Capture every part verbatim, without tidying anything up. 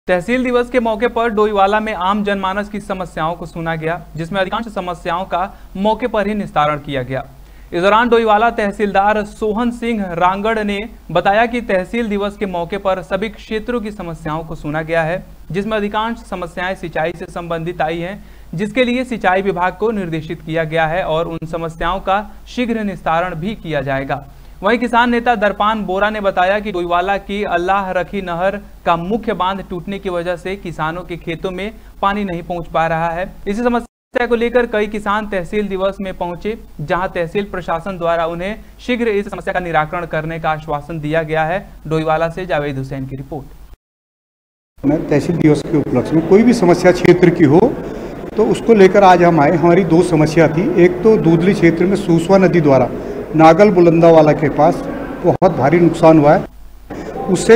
तहसील दिवस के मौके पर डोईवाला में आम जनमानस की समस्याओं को सुना गया, जिसमें अधिकांश समस्याओं का मौके पर ही निस्तारण किया गया। इस दौरान डोईवाला तहसीलदार सोहन सिंह रांगड़ ने बताया कि तहसील दिवस के मौके पर सभी क्षेत्रों की समस्याओं को सुना गया है, जिसमें अधिकांश समस्याएं सिंचाई से संबंधित आई हैं, जिसके लिए सिंचाई विभाग को निर्देशित किया गया है और उन समस्याओं का शीघ्र निस्तारण भी किया जाएगा। वहीं किसान नेता दरपान बोरा ने बताया कि डोईवाला की अल्लाह रखी नहर का मुख्य बांध टूटने की वजह से किसानों के खेतों में पानी नहीं पहुंच पा रहा है। इसी समस्या को लेकर कई किसान तहसील दिवस में पहुंचे, जहां तहसील प्रशासन द्वारा उन्हें शीघ्र इस समस्या का निराकरण करने का आश्वासन दिया गया है। डोईवाला से जावेद हुसैन की रिपोर्ट। तहसील दिवस के उपलक्ष्य में कोई भी समस्या क्षेत्र की हो तो उसको लेकर आज हम आए। हमारी दो समस्या थी। एक तो दूधली क्षेत्र में सूसवा नदी द्वारा नागल बुलंदावाला के पास बहुत भारी नुकसान हुआ है। उससे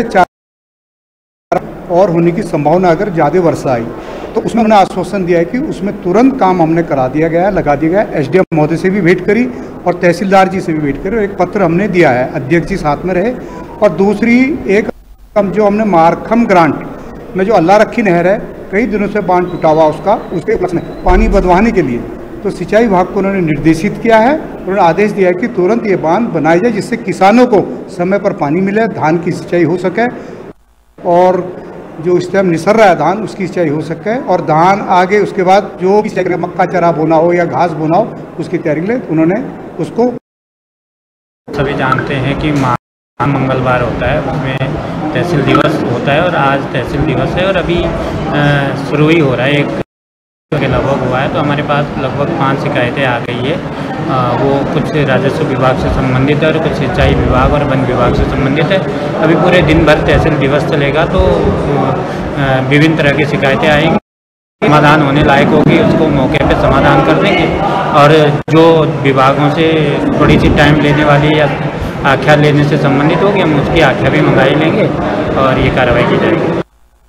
चार और होने की संभावना अगर ज़्यादा वर्षा आई तो उसमें हमने आश्वासन दिया है कि उसमें तुरंत काम हमने करा दिया गया है, लगा दिया गया है। एसडीएम महोदय से भी भेंट करी और तहसीलदार जी से भी भेंट करी और एक पत्र हमने दिया है, अध्यक्ष जी साथ में रहे। और दूसरी एक जो हमने मारखम ग्रांट में जो अल्लाह रखी नहर है, कई दिनों से बांध टूटा हुआ उसका, उसके पानी बदवाने के लिए तो सिंचाई विभाग को उन्होंने निर्देशित किया है। उन्होंने आदेश दिया है कि तुरंत ये बांध बनाया जाए, जिससे किसानों को समय पर पानी मिले, धान की सिंचाई हो सके और जो इस टाइम निसर रहा है धान उसकी सिंचाई हो सके और धान आगे उसके बाद जो भी मक्का चरा बोना हो या घास बोना हो उसकी तैयारी के लिए उन्होंने उसको। सभी जानते हैं कि माह मंगलवार होता है, उसमें तहसील दिवस होता है और आज तहसील दिवस है और अभी शुरू ही हो रहा है, एक के लगभग हुआ है। तो हमारे पास लगभग पांच शिकायतें आ गई है। आ, वो कुछ राजस्व विभाग से संबंधित है और कुछ सिंचाई विभाग और वन विभाग से संबंधित है। अभी पूरे दिन भर तहसील दिवस चलेगा तो विभिन्न तरह की शिकायतें आएंगी। समाधान होने लायक होगी उसको मौके पे समाधान कर देंगे और जो विभागों से थोड़ी सी टाइम लेने वाली या आख्या लेने से संबंधित होगी हम उसकी आख्या भी मंगाई लेंगे और ये कार्रवाई की जाएगी।